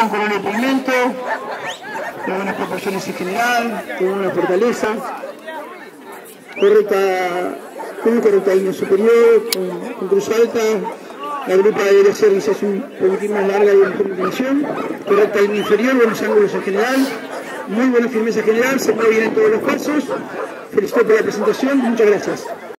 Coronel Pigmento, de buenas proporciones en general, con una fortaleza, con correcta línea superior, con cruz alta. La grupa debería ser quizás un poquitín más larga y de mejor inclinación, correcta línea inferior, buenos ángulos en general, muy buena firmeza general, se mueve bien en todos los pasos. Felicito por la presentación, muchas gracias.